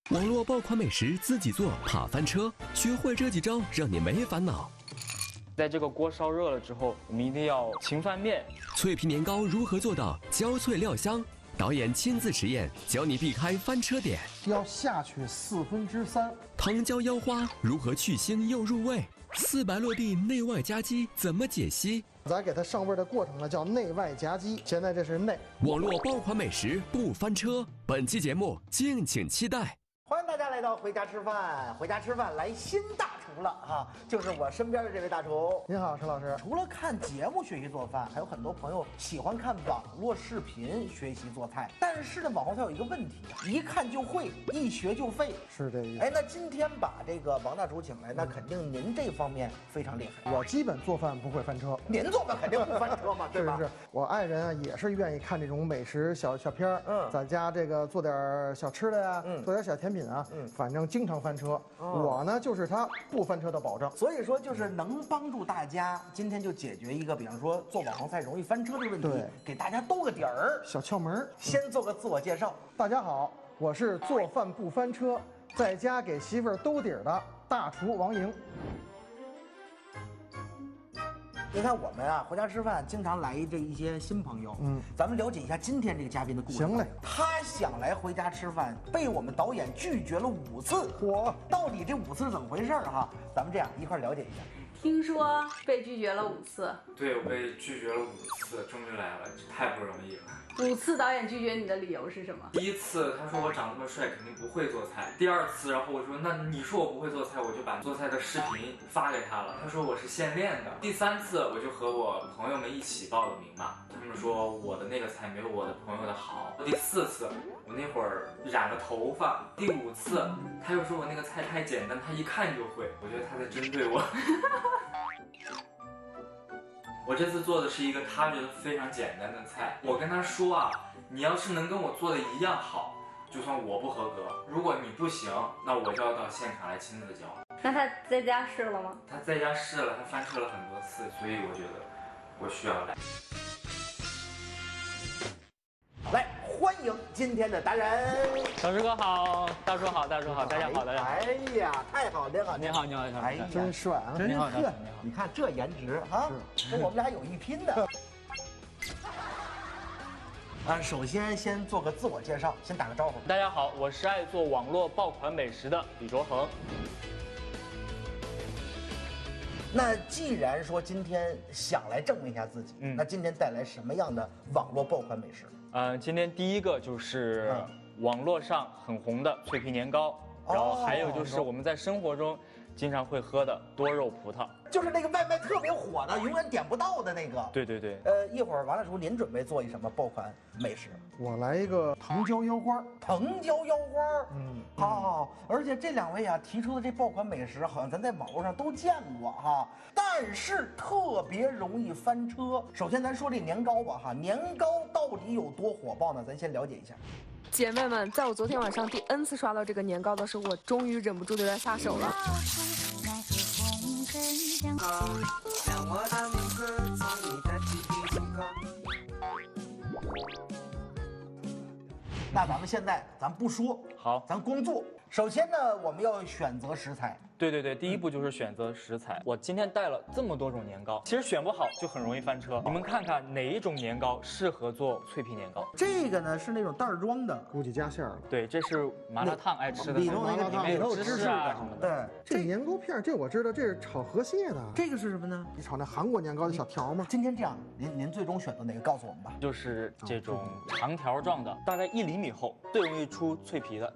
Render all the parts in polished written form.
网络爆款美食自己做，怕翻车？学会这几招，让你没烦恼。 在这个锅烧热了之后，我们一定要勤翻面。 脆皮年糕如何做到焦脆料香？导演亲自实验，教你避开翻车点。 要下去3/4。 糖椒腰花如何去腥又入味？400落地内外夹击怎么解析？ 咱给它上味的过程呢叫内外夹击，现在这是内。 网络爆款美食不翻车，本期节目敬请期待。 欢迎大家来到回家吃饭，回家吃饭来新大厨了啊！就是我身边的这位大厨。 您好，石老师。 除了看节目学习做饭，还有很多朋友喜欢看网络视频学习做菜。但是呢，网红菜有一个问题啊，一看就会，一学就废， 是这意思。 哎，那今天把这个王大厨请来，那肯定您这方面非常厉害。 我基本做饭不会翻车， 您做饭肯定不翻车嘛，对吧？ 是，我爱人啊也是愿意看这种美食小片儿，在家这个做点小吃的呀，做点小甜品啊，反正经常翻车。我呢就是他不翻车的保证。 所以说就是能帮助大家今天就解决一个，比方说做网红菜容易翻车这个问题， 对， 给大家兜个底儿， 小窍门。 先做个自我介绍。 大家好，我是做饭不翻车，在家给媳妇儿兜底儿的大厨王莹。 你看我们啊，回家吃饭经常来这一些新朋友，咱们了解一下今天这个嘉宾的故事。 行嘞， 他想来回家吃饭，被我们导演拒绝了5次。 嚯， 到底这5次是怎么回事哈？咱们这样一块了解一下。 听说被拒绝了5次。 对，我被拒绝了5次，终于来了，这太不容易了。 5次导演拒绝你的理由是什么？ 第1次他说我长这么帅，肯定不会做菜。第2次，然后我说那你说我不会做菜，我就把做菜的视频发给他了。他说我是现练的。第3次，我就和我朋友们一起报了名嘛，他们说我的那个菜没有我的朋友的好。第4次，我那会儿染了头发。第5次，他又说我那个菜太简单，他一看就会。我觉得他在针对我。我这次做的是一个他觉得非常简单的菜。我跟他说啊，你要是能跟我做的一样好，就算我不合格。如果你不行，那我就要到现场来亲自教。 那他在家试了吗？ 他在家试了，他翻车了很多次，所以我觉得我需要来。 来，欢迎今天的达人。 小石哥好，大叔好，大叔好，大家好，大家好。 哎呀，太好，您好， 你好，你好，你好。 哎呀， 真帅啊！ 真好， 呵，你看这颜值啊，跟我们俩有一拼的。首先做个自我介绍，先打个招呼。 大家好，我是爱做网络爆款美食的李卓恒。 那既然说今天想来证明一下自己，那今天带来什么样的网络爆款美食？ 今天第一个就是网络上很红的脆皮年糕，然后还有就是我们在生活中经常会喝的多肉葡萄， 就是那个外卖特别火的，永远点不到的那个。 对对对。 一会儿王大厨您准备做一什么爆款美食？ 我来一个藤椒腰花。 藤椒腰花，好，而且这2位啊提出的这爆款美食，好像咱在网络上都见过哈，但是特别容易翻车。首先咱说这年糕吧哈，年糕到底有多火爆呢？咱先了解一下。 姐妹们，在我昨天晚上第 N 次刷到这个年糕的时候，我终于忍不住的要下手了。 那咱们现在不说， 好， 咱光做。首先呢，我们要选择食材。 对对对，第一步就是选择食材。我今天带了这么多种年糕，其实选不好就很容易翻车。你们看看哪一种年糕适合做脆皮年糕？ 这个呢是那种袋装的， 估计加馅儿了。 对，这是麻辣烫爱吃的， 里头那个麻辣烫里面有芝士啊什么的。 对， 这年糕片这我知道，这是炒河蟹的。 这个是什么呢？ 你炒那韩国年糕的小条吗？ 今天这样，您最终选择哪个？告诉我们吧。 就是这种长条状的，大概1厘米厚，最容易出脆皮的。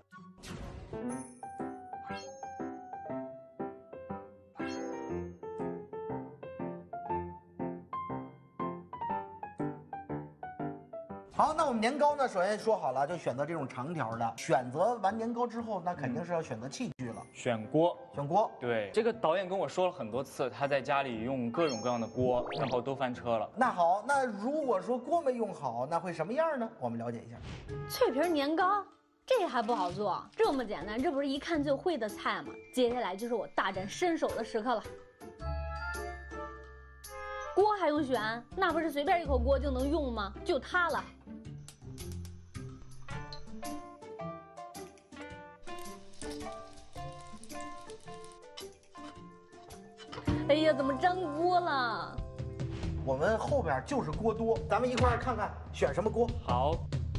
好，那我们年糕呢，首先说好了，就选择这种长条的。选择完年糕之后，那肯定是要选择器具了。 选锅， 选锅。 对，这个导演跟我说了很多次，他在家里用各种各样的锅，然后都翻车了。 那好，那如果说锅没用好，那会什么样呢？我们了解一下。 脆皮年糕，这还不好做，这么简单，这不是一看就会的菜吗？接下来就是我大展身手的时刻了。锅还用选？那不是随便一口锅就能用吗？就它了。 哎呀，怎么粘锅了？ 我们后边就是锅多，咱们一块儿看看选什么锅。 好。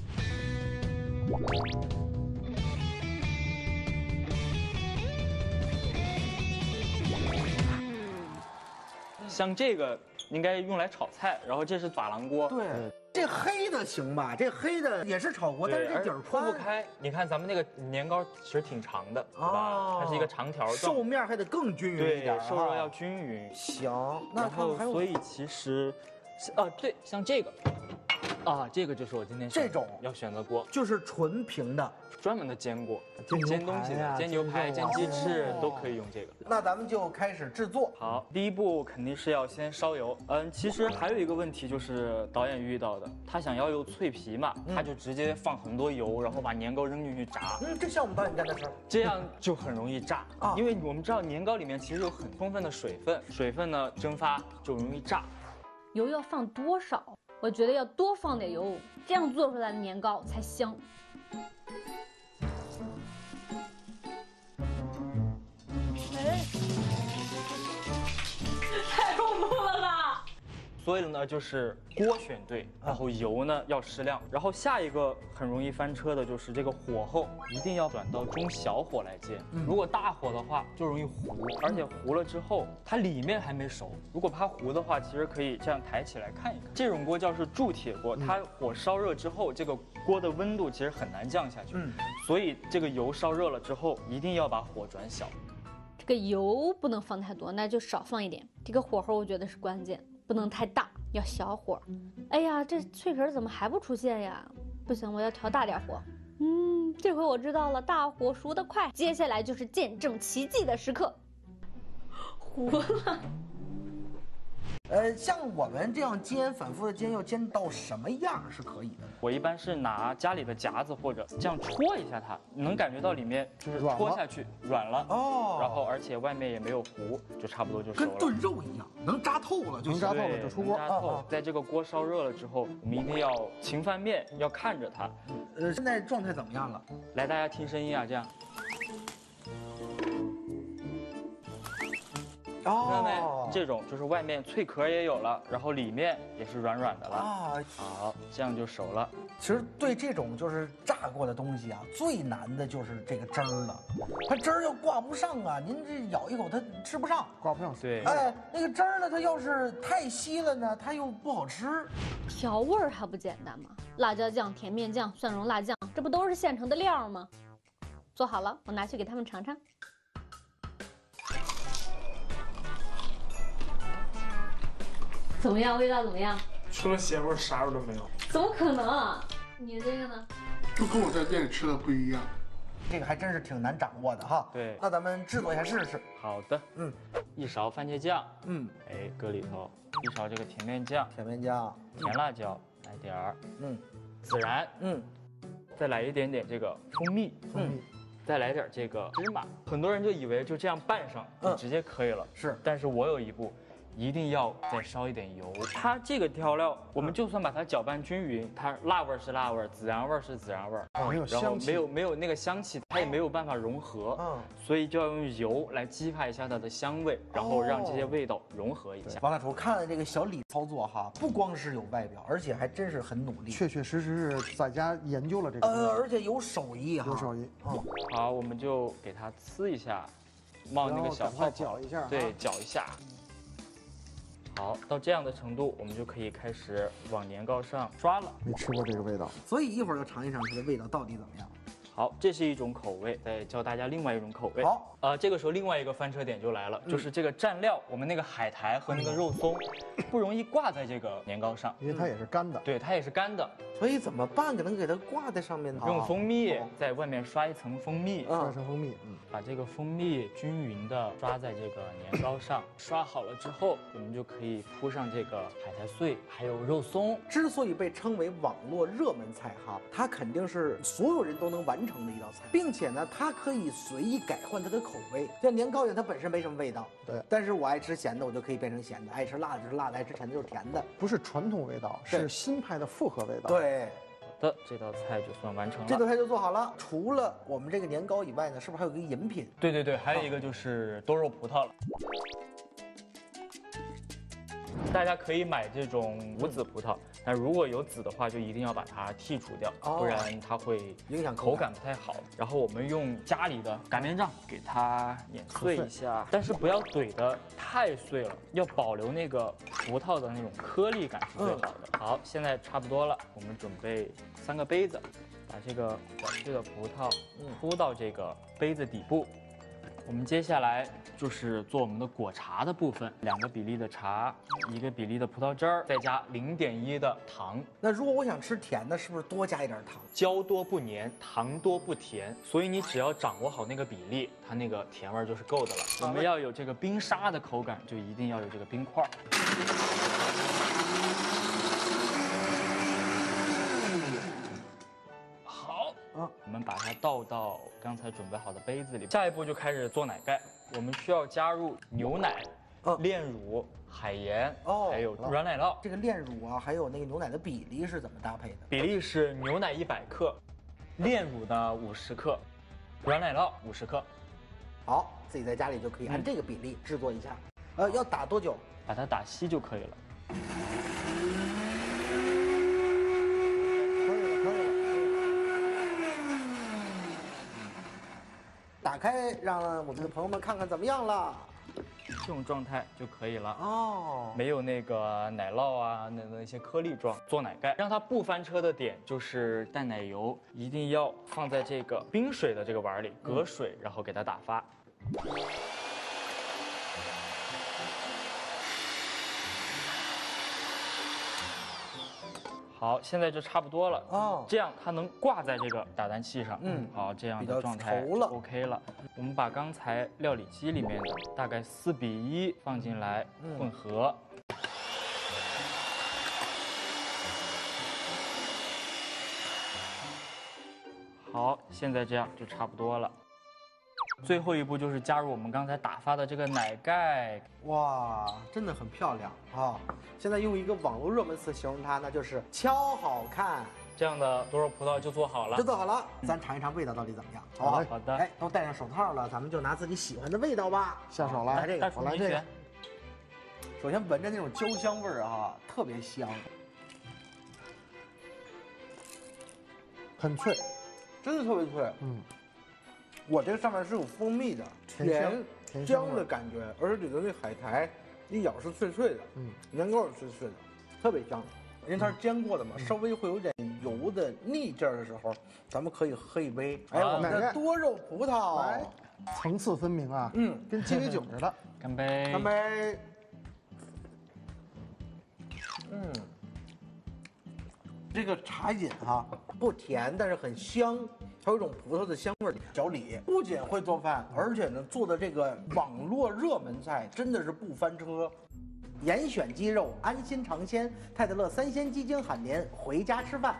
像这个应该用来炒菜，然后这是珐琅锅。 对，这黑的行吧？这黑的也是炒锅，但是这底儿宽铺不开。你看咱们那个年糕其实挺长的，对吧？它是一个长条状， 受面还得更均匀一点， 对，受热要均匀。 行，那然后所以其实，对，像这个，这个就是我今天这种要选的锅， 就是纯平的。 专门的煎锅，煎东西的，煎牛排、煎鸡翅都可以用这个。 那咱们就开始制作。 好，第一步肯定是要先烧油。其实还有一个问题就是导演遇到的，他想要有脆皮嘛，他就直接放很多油，然后把年糕扔进去炸。 这像我们导演干的事儿， 这样就很容易炸啊，因为我们知道年糕里面其实有很充分的水分，水分呢蒸发就容易炸。 油要放多少？我觉得要多放点油，这样做出来的年糕才香。太恐怖了吧！ 所以呢，就是锅选对，然后油呢要适量，然后下一个很容易翻车的就是这个火候一定要转到中小火来煎。如果大火的话就容易糊，而且糊了之后它里面还没熟。如果怕糊的话，其实可以这样抬起来看一看。这种锅叫是铸铁锅，它火烧热之后，这个锅的温度其实很难降下去。所以这个油烧热了之后，一定要把火转小。 这个油不能放太多，那就少放一点。这个火候我觉得是关键，不能太大，要小火。哎呀，这脆皮怎么还不出现呀？不行，我要调大点火。这回我知道了，大火熟得快。接下来就是见证奇迹的时刻，糊了。 像我们这样煎，反复的煎，要煎到什么样是可以的？ 我一般是拿家里的夹子或者这样戳一下它，你能感觉到里面就是戳下去软了哦，然后而且外面也没有糊，就差不多就熟了。 跟炖肉一样，能扎透了就能扎透了就出锅。 扎透，在这个锅烧热了之后，我们一定要勤翻面，要看着它。 现在状态怎么样了？ 来，大家听声音啊，这样。看到没？这种就是外面脆壳也有了，然后里面也是软软的了啊。好，这样就熟了。 其实对这种就是炸过的东西啊，最难的就是这个汁儿了。它汁儿要挂不上啊，您这咬一口它吃不上， 挂不上。 对， 哎，那个汁儿呢，它要是太稀了呢，它又不好吃。 调味儿还不简单吗？辣椒酱、甜面酱、蒜蓉辣酱，这不都是现成的料吗？做好了，我拿去给他们尝尝。怎么样？味道怎么样？ 除了咸味，啥味都没有。 怎么可能啊？你这个呢？ 就跟我在店里吃的不一样。 这个还真是挺难掌握的哈。 对， 那咱们制作一下试试。 好的，一勺番茄酱，搁里头，一勺这个甜面酱，甜辣椒来点儿，孜然，再来一点点这个蜂蜜，再来点这个芝麻。很多人就以为就这样拌上就直接可以了， 是， 但是我有一步。一定要再烧一点油。它这个调料，我们就算把它搅拌均匀，它辣味是辣味，孜然味是孜然味， 没有香气， 没有那个香气，它也没有办法融合。所以就要用油来激发一下它的香味，然后让这些味道融合一下。 王大厨看了这个小李操作哈，不光是有外表，而且还真是很努力， 确确实实是在家研究了这个。 而且有手艺哈， 有手艺。 好，我们就给它呲一下，冒那个小泡泡， 搅一下， 对，搅一下。好，到这样的程度，我们就可以开始往年糕上刷了。 没吃过这个味道， 所以一会儿要尝一尝它的味道到底怎么样。 好，这是一种口味，再教大家另外一种口味。 好， 这个时候另外一个翻车点就来了，就是这个蘸料，我们那个海苔和那个肉松不容易挂在这个年糕上， 因为它也是干的。 对，它也是干的。 所以怎么办？能给它挂在上面呢？ 用蜂蜜在外面刷一层蜂蜜， 刷成蜂蜜， 把这个蜂蜜均匀的刷在这个年糕上。刷好了之后，我们就可以铺上这个海苔碎，还有肉松。 之所以被称为网络热门菜哈，它肯定是所有人都能完成的一道菜，并且呢，它可以随意改换它的口味。像年糕它本身没什么味道， 对， 但是我爱吃咸的，我就可以变成咸的；爱吃辣的就是辣的；爱吃甜的就是甜的。 不是传统味道，是新派的复合味道。 对。 好的，这道菜就算完成了。 这道菜就做好了。除了我们这个年糕以外呢，是不是还有一个饮品？ 对，还有一个就是多肉葡萄了。 大家可以买这种无籽葡萄，但如果有籽的话，就一定要把它剔除掉，不然它会影响口感不太好。然后我们用家里的擀面杖给它碾碎一下，但是不要怼得太碎了，要保留那个葡萄的那种颗粒感是最好的。好，现在差不多了，我们准备3个杯子，把这个捣碎的葡萄铺到这个杯子底部。我们接下来就是做我们的果茶的部分，2个比例的茶，1个比例的葡萄汁儿，再加0.1的糖。 那如果我想吃甜的，是不是多加一点糖？ 胶多不粘，糖多不甜，所以你只要掌握好那个比例，它那个甜味就是够的了。我们要有这个冰沙的口感，就一定要有这个冰块。我们把它倒到刚才准备好的杯子里。下一步就开始做奶盖，我们需要加入牛奶、炼乳、海盐，还有软奶酪。 这个炼乳啊，还有那个牛奶的比例是怎么搭配的？ 比例是牛奶100克，炼乳呢50克，软奶酪50克。 好，自己在家里就可以按这个比例制作一下。要打多久？ 把它打稀就可以了。 打开，让我们的朋友们看看怎么样了。 这种状态就可以了哦， 没有那个奶酪啊，那些颗粒状。做奶盖让它不翻车的点就是淡奶油一定要放在这个冰水的这个碗里，隔水，然后给它打发。好，现在就差不多了哦，这样它能挂在这个打蛋器上。好，这样的状态 OK 了。我们把刚才料理机里面的大概4比1放进来混合。好，现在这样就差不多了。最后一步就是加入我们刚才打发的这个奶盖。 哇，真的很漂亮啊！现在用一个网络热门词形容它，那就是超好看。 这样的多肉葡萄就做好了， 咱尝一尝味道到底怎么样，好吧？ 好的。 哎，都戴上手套了，咱们就拿自己喜欢的味道吧。 下手了， 来这个， 我来这个。 首先闻着那种焦香味儿啊，特别香， 很脆， 真的特别脆。我这个上面是有蜂蜜的，甜香的感觉，而且里头那海苔一咬是脆脆的，年糕也是脆脆的，特别香。因为它是煎过的嘛，稍微会有点油的腻劲儿的时候，咱们可以喝一杯。哎，我们的多肉葡萄， 层次分明啊，跟鸡尾酒似的。 干杯！ 干杯！这个茶饮哈不甜，但是很香，还有一种葡萄的香味儿。小李不仅会做饭，而且呢做的这个网络热门菜真的是不翻车。严选鸡肉，安心尝鲜，泰德乐3鲜鸡精海绵，回家吃饭。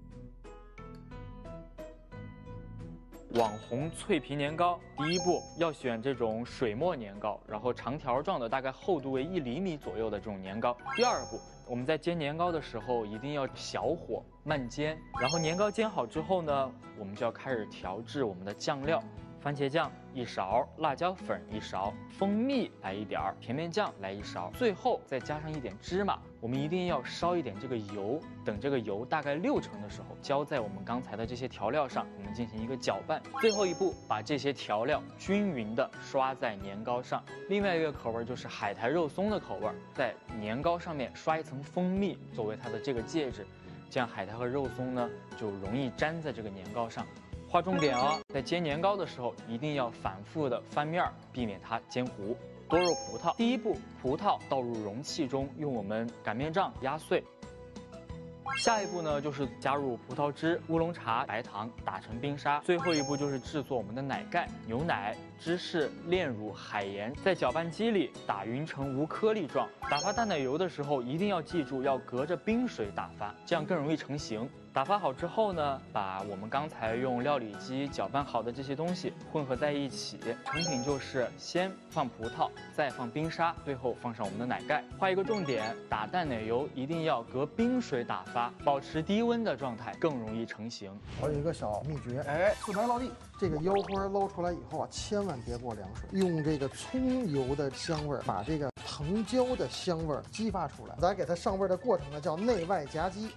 网红脆皮年糕，第一步要选这种水磨年糕，然后长条状的，大概厚度为1厘米左右的这种年糕。第二步，我们在煎年糕的时候一定要小火慢煎，然后年糕煎好之后呢，我们就要开始调制我们的酱料。番茄酱1勺，辣椒粉1勺，蜂蜜来1点，甜面酱来1勺，最后再加上一点芝麻。我们一定要烧一点这个油，等这个油大概6成的时候，浇在我们刚才的这些调料上，我们进行一个搅拌。最后一步，把这些调料均匀的刷在年糕上。另外一个口味就是海苔肉松的口味，在年糕上面刷一层蜂蜜作为它的这个介质，这样海苔和肉松呢就容易粘在这个年糕上。划重点哦，在煎年糕的时候一定要反复的翻面，避免它煎糊。多肉葡萄，第一步，葡萄倒入容器中，用我们擀面杖压碎。下一步呢，就是加入葡萄汁、乌龙茶、白糖，打成冰沙。最后一步就是制作我们的奶盖，牛奶、芝士、炼乳、海盐，在搅拌机里打匀成无颗粒状。打发淡奶油的时候，一定要记住要隔着冰水打发，这样更容易成型。 打发好之后呢，把我们刚才用料理机搅拌好的这些东西混合在一起，成品就是先放葡萄，再放冰沙，最后放上我们的奶盖。画一个重点，打蛋奶油一定要隔冰水打发，保持低温的状态，更容易成型。 我有一个小秘诀，四白落地，这个腰花捞出来以后啊，千万别过凉水，用这个葱油的香味儿把这个藤椒的香味儿激发出来。咱给它上味儿的过程呢，叫内外夹击。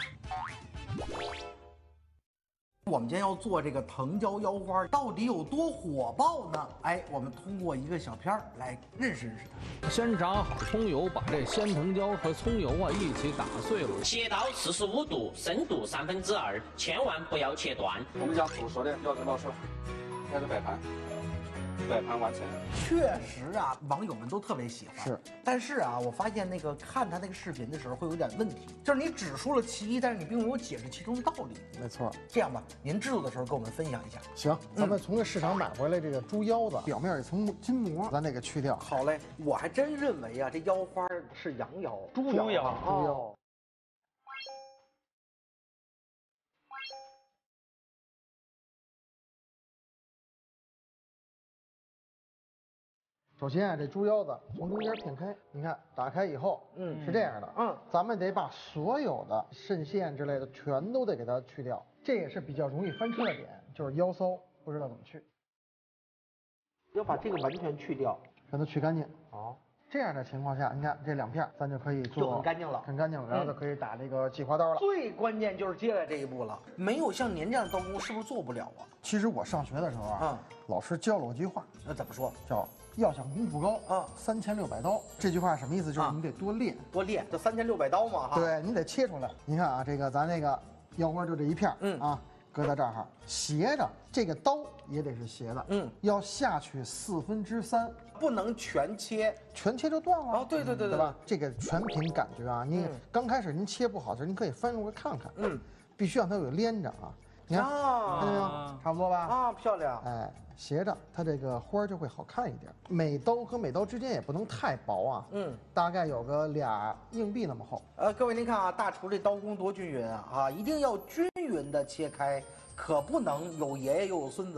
我们今天要做这个藤椒腰花，到底有多火爆呢？哎，我们通过一个小片儿来认识认识它。 先炸好葱油，把这鲜藤椒和葱油啊一起打碎了， 切到45度，深度2/3，千万不要切断。 我们家主说的要得老手，开始摆盘。摆盘完成。 确实啊，网友们都特别喜欢。 是， 但是啊，我发现那个看他那个视频的时候会有点问题，就是你只说了其一，但是你并没有解释其中的道理。 没错。 这样吧，您制作的时候跟我们分享一下。 行，咱们从这市场买回来这个猪腰子，表面一层筋膜，咱得给去掉。 好嘞，我还真认为啊，这腰花是羊腰、猪腰。 首先啊，这猪腰子从中间片开，你看打开以后，是这样的，咱们得把所有的肾腺之类的全都得给它去掉，这也是比较容易翻车的点，就是腰骚不知道怎么去， 要把这个完全去掉， 让它去干净。好，这样的情况下，你看这2片，咱就可以做就很干净了， 很干净了，然后就可以打这个计划刀了。 最关键就是接下来这一步了，没有像您这样的刀工，是不是做不了啊？ 其实我上学的时候啊，老师教了我一句话， 那怎么说？ 叫要想功夫高啊，3600刀。这句话什么意思？就是你得多练， 多练，就3600刀嘛哈。 对，你得切出来。你看啊，这个咱那个腰花就这一片，啊，搁在这儿，斜着，这个刀也得是斜的，要下去3/4， 不能全切， 全切就断了。 哦，对吧？这个全凭感觉啊，你刚开始您切不好的时候，您可以翻过来看看，必须让它有连着啊。你看，看见没有？差不多吧？ 啊，漂亮。 哎，斜着，它这个花就会好看一点。每刀和每刀之间也不能太薄啊，大概有个2硬币那么厚。 各位您看啊，大厨这刀工多均匀啊！一定要均匀的切开，可不能有爷爷又有孙子。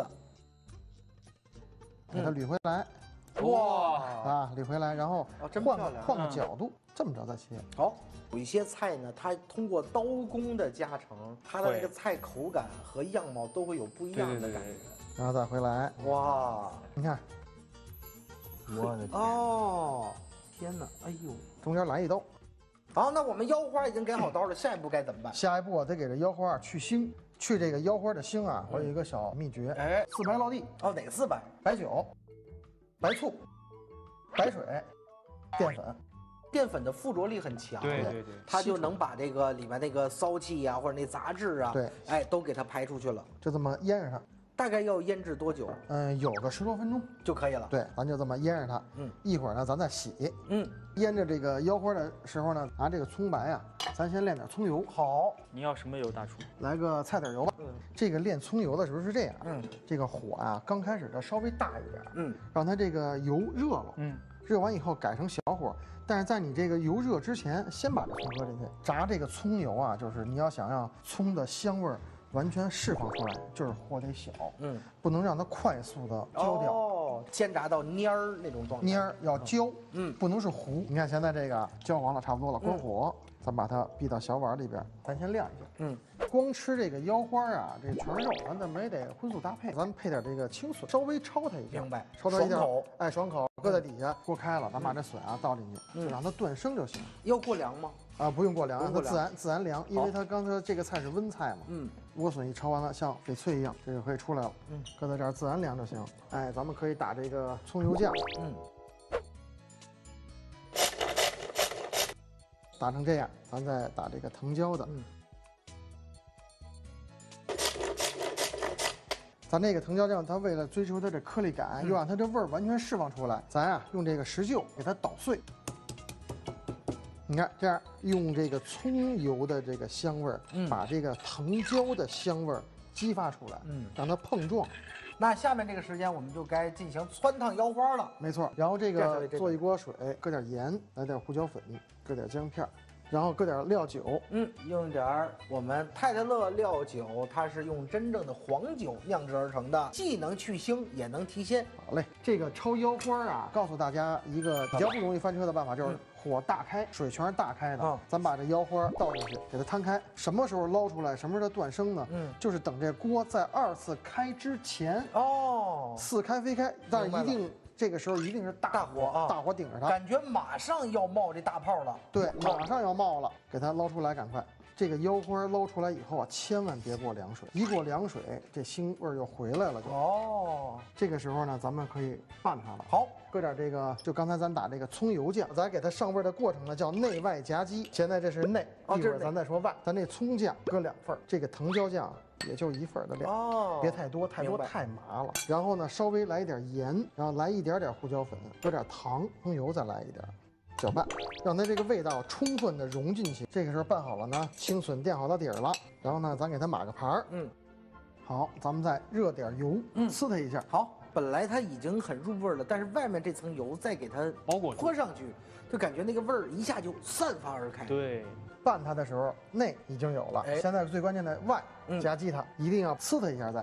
给它捋回来， 哇啊，捋回来，然后换个角度，这么着再切。 好。有一些菜呢，它通过刀工的加成，它的那个菜口感和样貌都会有不一样的感觉。 然后再回来， 哇， 你看， 我的天哦，天哪，哎呦， 中间来一刀。 好，那我们腰花已经给好刀了，下一步该怎么办？ 下一步啊，得给这腰花去腥，去这个腰花的腥啊。我有一个小秘诀，4白落地。 哦，哪个4白？ 白酒、白醋、白水、淀粉。 淀粉的附着力很强， 对， 它就能把这个里面那个骚气呀，或者那杂质啊， 对， 哎，都给它排出去了。 就这么腌着它， 大概要腌制多久？ 有个10多分钟就可以了。 对，咱就这么腌着它。一会儿呢，咱再洗。腌着这个腰花的时候呢，拿这个葱白啊，咱先炼点葱油。 好， 你要什么油，大厨？ 来个菜籽油吧。这个炼葱油的时候是这样，这个火啊，刚开始它稍微大一点，让它这个油热了，热完以后改成小火。但是在你这个油热之前，先把这葱搁进去。炸这个葱油啊，就是你要想让葱的香味完全释放出来，就是火得小，不能让它快速的焦掉。 哦，煎炸到蔫儿那种状态。 蔫儿要焦，不能是糊。你看现在这个焦黄了，差不多了，关火，咱把它避到小碗里边，咱先晾一下。光吃这个腰花啊，这全是肉，咱怎么也得荤素搭配。咱们配点这个青笋，稍微焯它一下， 明白？ 焯它一点，哎，爽口。搁在底下，锅开了，咱把这笋啊倒进去，就让它断生就行。 要过凉吗？ 啊，不用过凉，让它自然凉，因为它刚才这个菜是温菜嘛。莴笋一焯完了，像翡翠一样，这就可以出来了。搁在这儿自然凉就行。哎，咱们可以打这个葱油酱。打成这样，咱再打这个藤椒的。咱这个藤椒酱，它为了追求它这颗粒感，又让它这味儿完全释放出来，咱啊用这个石臼给它捣碎。你看这样，用这个葱油的这个香味儿，把这个藤椒的香味儿激发出来，让它碰撞。 那下面这个时间我们就该进行汆烫腰花了。 没错，然后这个做一锅水，搁点盐，来点胡椒粉，搁点姜片， 然后搁点料酒， 用点我们泰特勒料酒，它是用真正的黄酒酿制而成的，既能去腥也能提鲜。 好嘞，这个焯腰花啊，告诉大家一个比较不容易翻车的办法，就是火大开，水全是大开的。咱把这腰花倒进去，给它摊开。什么时候捞出来？什么时候断生呢？就是等这锅在2次开之前。4开飞开，但是一定。这个时候一定是大火啊，大火顶着它， 感觉马上要冒这大泡了。 对，马上要冒了，给它捞出来，赶快。这个腰花捞出来以后啊，千万别过凉水，一过凉水，这腥味又回来了就。这个时候呢，咱们可以拌它了。好，搁点这个，就刚才咱打这个葱油酱，咱给它上味的过程呢叫内外夹击。现在这是内，一会儿咱再说外。咱这葱酱搁2份，这个藤椒酱也就1份的量，别太多，太多太麻了。然后呢，稍微来一点盐，然后来一点点胡椒粉，搁点糖，葱油再来一点。搅拌，让它这个味道充分的融进去。这个时候拌好了呢，青笋垫好了底儿了，然后呢，咱给它码个盘儿。好，咱们再热点油，呲它一下。 好，本来它已经很入味了，但是外面这层油再给它包裹泼上去，就感觉那个味儿一下就散发而开。 对， 拌它的时候内已经有了，现在最关键的外夹击它，一定要呲它一下再。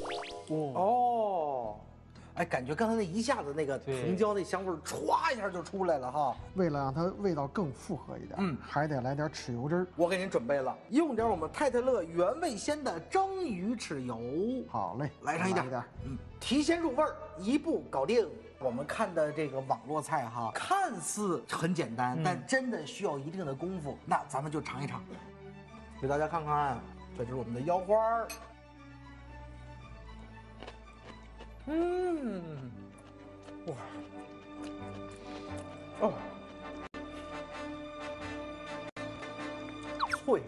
哎，感觉刚才那一下子那个藤椒那香味儿歘一下就出来了哈。 为了让它味道更复合一点，还得来点豉油汁儿。 我给您准备了，用点我们泰特勒原味鲜的蒸鱼豉油。 好嘞， 来上一点，提鲜入味儿，一步搞定。我们看的这个网络菜哈，看似很简单，但真的需要一定的功夫。那咱们就尝一尝，给大家看看，这就是我们的腰花儿。哇，脆，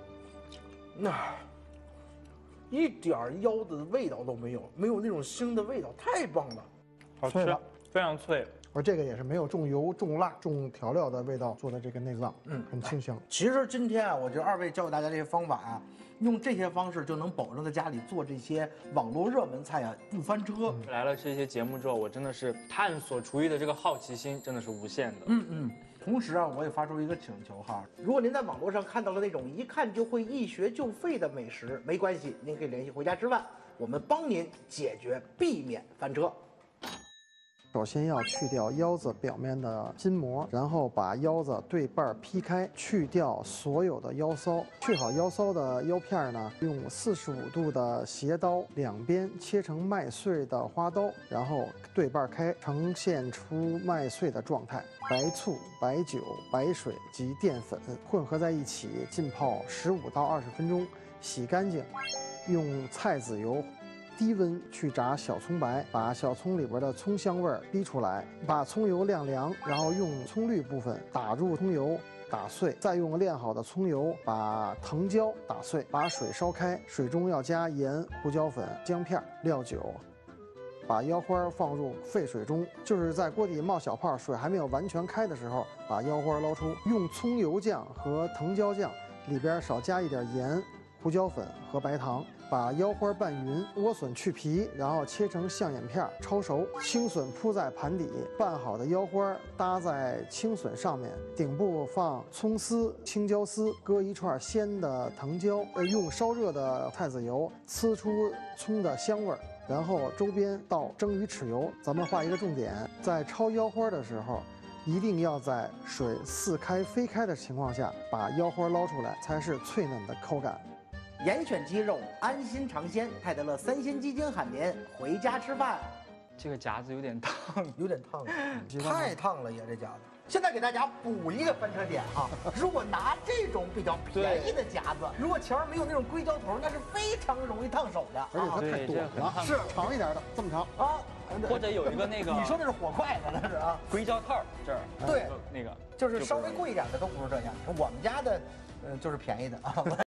一点腰子的味道都没有，没有那种腥的味道，太棒了， 好吃，非常脆。 而这个也是没有重油、重辣、重调料的味道做的这个内脏，很清香。 其实今天啊，我觉得2位教给大家这些方法啊，用这些方式就能保证在家里做这些网络热门菜啊不翻车。 来了这些节目之后，我真的是探索厨艺的这个好奇心真的是无限的。 同时啊，我也发出一个请求哈，如果您在网络上看到了那种一看就会一学就废的美食，没关系，您可以联系回家吃饭，我们帮您解决，避免翻车。 首先要去掉腰子表面的筋膜，然后把腰子对半劈开，去掉所有的腰骚。去好腰骚的腰片呢，用45度的斜刀两边切成麦穗的花刀，然后对半开，呈现出麦穗的状态。白醋、白酒、白水及淀粉混合在一起，浸泡15到20分钟，洗干净，用菜籽油低温去炸小葱白，把小葱里边的葱香味逼出来，把葱油晾凉，然后用葱绿部分打入葱油，打碎，再用炼好的葱油把藤椒打碎，把水烧开，水中要加盐、胡椒粉、姜片、料酒。把腰花放入沸水中，就是在锅底冒小泡，水还没有完全开的时候，把腰花捞出，用葱油酱和藤椒酱里边少加一点盐、胡椒粉和白糖，把腰花拌匀，莴笋去皮，然后切成象眼片，焯熟。青笋铺在盘底，拌好的腰花搭在青笋上面，顶部放葱丝、青椒丝，搁一串鲜的藤椒，用烧热的菜籽油呲出葱的香味儿。然后周边倒蒸鱼豉油。咱们画一个重点，在焯腰花的时候，一定要在水4开飞开的情况下把腰花捞出来，才是脆嫩的口感。 严选鸡肉，安心尝鲜。泰德勒3鲜鸡精喊您回家吃饭。 这个夹子有点烫， 有点烫，太烫了也这夹子。现在给大家补一个翻车点啊！如果拿这种比较便宜的夹子，如果前面没有那种硅胶头，那是非常容易烫手的， 而且它太短了， 是长一点的，这么长啊。 或者有一个那个， 你说那是火筷子，那是啊， 硅胶套这儿， 对， 那个就是稍微贵一点的都不是这样。我们家的，就是便宜的啊。